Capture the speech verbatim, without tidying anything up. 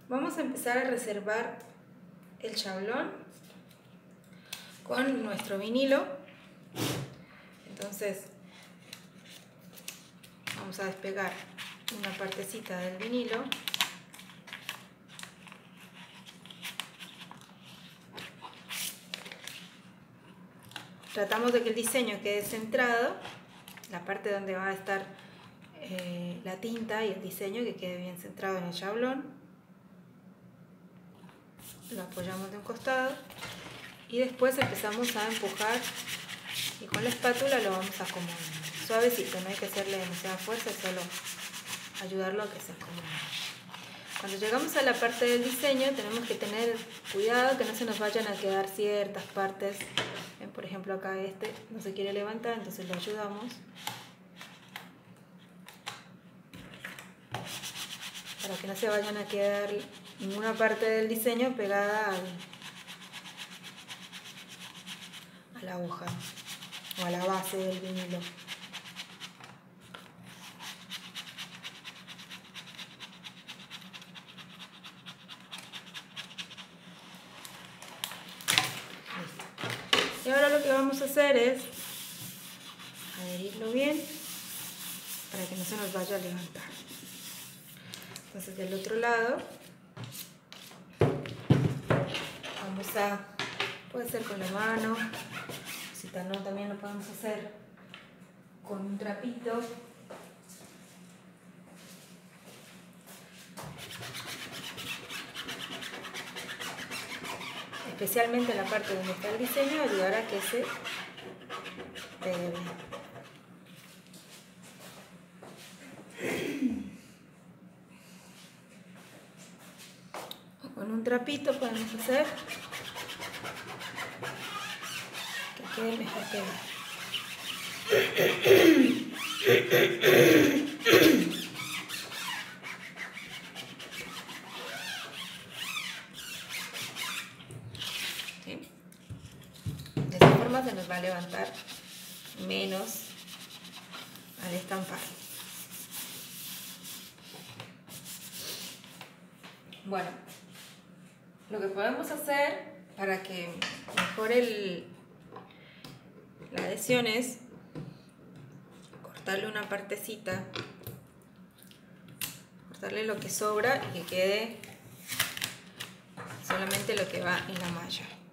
Vamos a empezar a reservar el chablón con nuestro vinilo. Entonces vamos a despegar una partecita del vinilo. Tratamos de que el diseño quede centrado, la parte donde va a estar eh, la tinta y el diseño, que quede bien centrado en el chablón. Lo apoyamos de un costado y después empezamos a empujar y con la espátula lo vamos a acomodar. Suavecito, no hay que hacerle demasiada fuerza, solo ayudarlo a que se acomode. Cuando llegamos a la parte del diseño tenemos que tener cuidado que no se nos vayan a quedar ciertas partes. Por ejemplo, acá este no se quiere levantar, entonces lo ayudamos para que no se vayan a quedar ninguna parte del diseño pegada al, a la hoja o a la base del vinilo. Y ahora lo que vamos a hacer es adherirlo bien para que no se nos vaya a levantar. Entonces del otro lado vamos a, puede ser con la mano, si no también lo podemos hacer con un trapito. Especialmente en la parte donde está el diseño, ayudará a que se pegue bien. Con un trapito podemos hacer que quede mejor pegado. ¿Sí? De esta forma se nos va a levantar menos al estampar. Bueno, lo que podemos hacer para que mejore el, la adhesión es cortarle una partecita, cortarle lo que sobra y que quede solamente lo que va en la malla.